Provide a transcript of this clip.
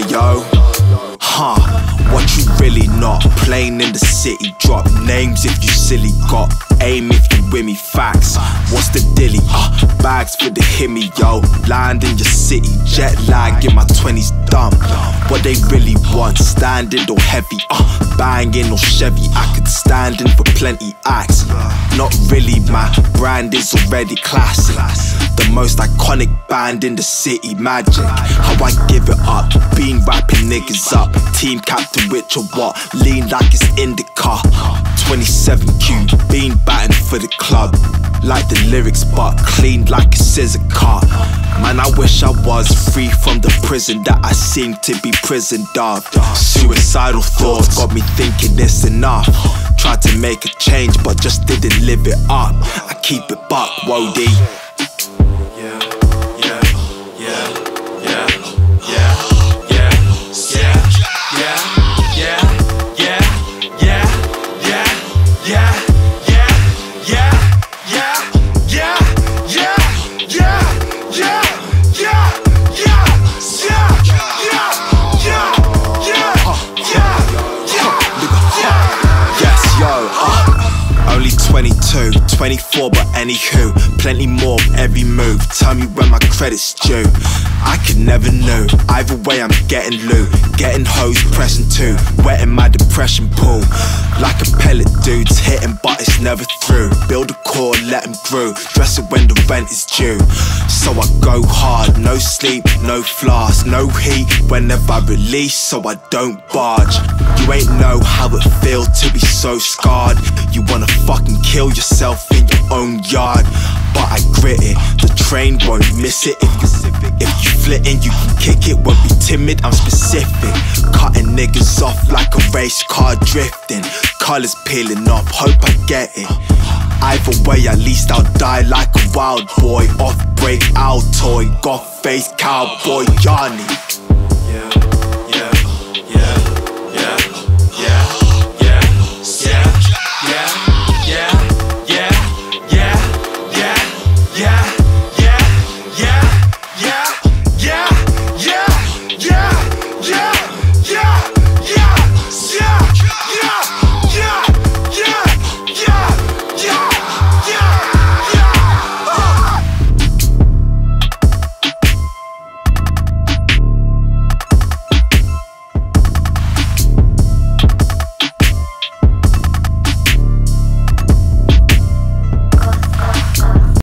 yo. What you really not? Playing in the city, drop names if you silly. Got aim if you with me, facts. What's the dilly? Bags for the himmy, yo. Land in your city, jet lag in my 20s, dumb. What they really want, standing or heavy, banging or Chevy. I could stand in for plenty acts. Not really, my brand is already classic. The most iconic band in the city, Magic. How I give it up, been rapping niggas up. Team captain rich or what, lean like it's IndyCar. 27Q, been batting for the club. Like the lyrics but clean like a scissor cut. Man, I wish I was free from the prison that I seem to be prisoned of. Suicidal thoughts got me thinking it's enough. Tried to make a change but just didn't live it up. I keep it buck, Wody. Only 22, 24, but anywho, plenty more of every move. Tell me when my credit's due. I could never know. Either way, I'm getting loot, getting hoes, pressing two, wetting my depression pool. Like a pellet, dudes hitting, but it's never through. Build a core, let them grow. Dress it when the rent is due. So I go hard, no sleep, no flask, no heat whenever I release, so I don't barge. You ain't know how it feels to be so scarred. You wanna fucking kill yourself in your own yard, but I grit it. The train won't miss it. If you flitting, you can kick it. Won't be timid, I'm specific. Cutting niggas off like a race car drifting. Colours peeling off, hope I get it. Either way, at least I'll die like a wild boy. Off break, Altoid, goth face, cowboy, Johnny.